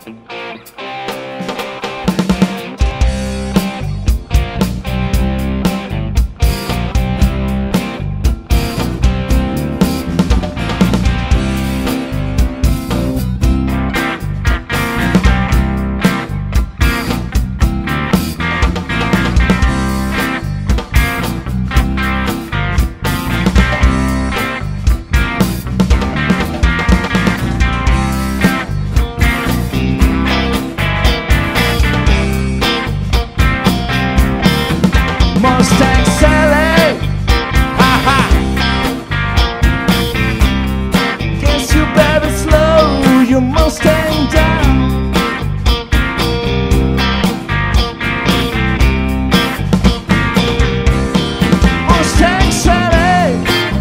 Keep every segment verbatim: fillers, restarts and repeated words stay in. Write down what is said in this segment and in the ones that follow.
Mustang Sally, ha-ha. Guess you better slow your Mustang down. Mustang Sally,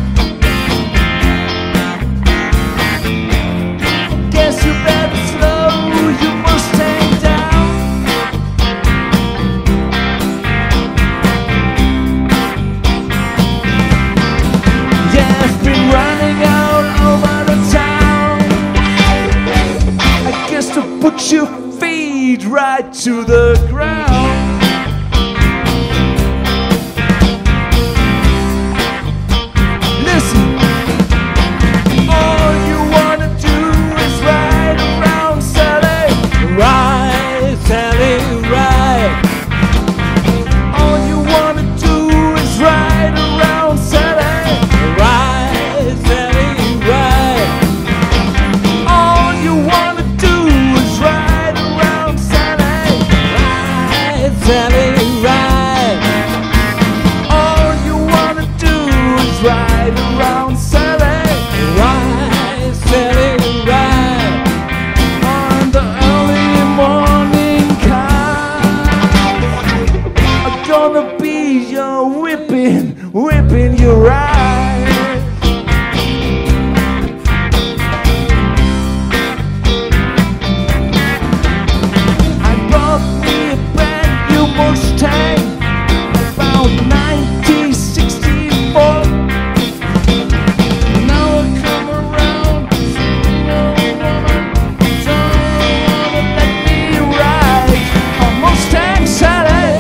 guess you better slow your Mustang down. Put your feet right to the ground. Listen, all you wanna do is ride around, Sally. Ride, Sally, ride. All you wanna do is ride around, Sally. Ride, Sally, ride. All you wanna do is ride around, Sally. Ride, Sally, ride. All you wanna do is ride around, Sally. Ride, Sally, ride. On the early morning car, I'm gonna be your whipping, whipping your ride. Mustang about nineteen sixty-four. Now I come around, don't wanna let me ride a Mustang Sally.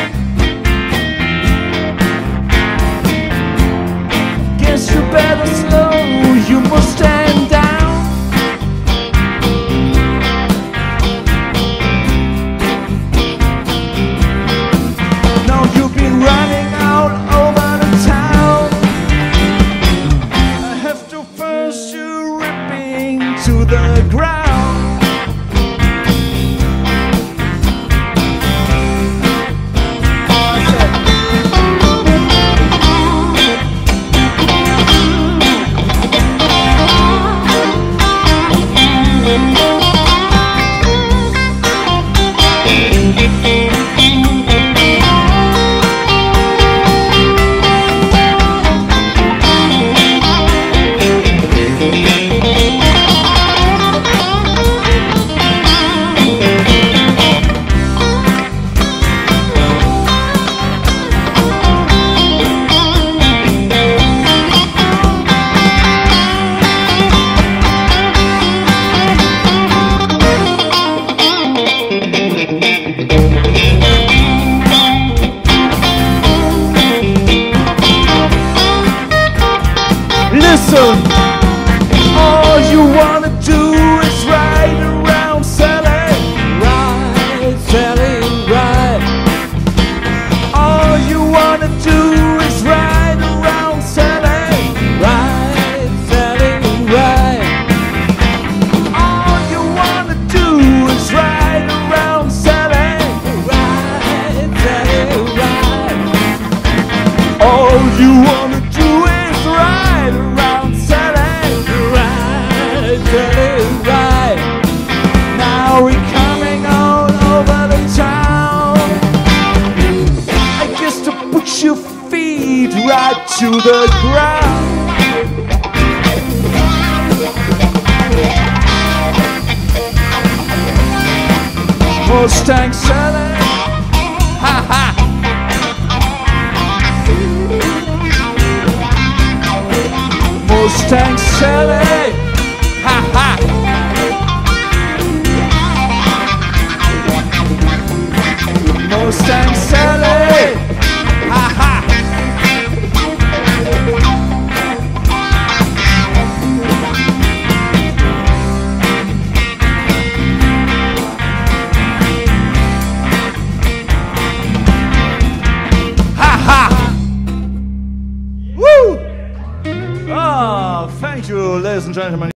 Guess you better slow your Mustang down. Running out over the town. I have to first you ripping to the ground. Listen, all you wanna do is ride around, Sally. Ride, Sally, ride. All you wanna do is ride around, Sally. Ride, Sally, ride. All you wanna do is ride around, Sally. Ride, Sally, ride. All you wanna do is ride around, Sally. Ride, Sally, ride. Now we're coming all over the town. I guess to put your feet right to the ground. Mustang Sally, ha ha. Mustang Sally, ha ha. ladies and gentlemen.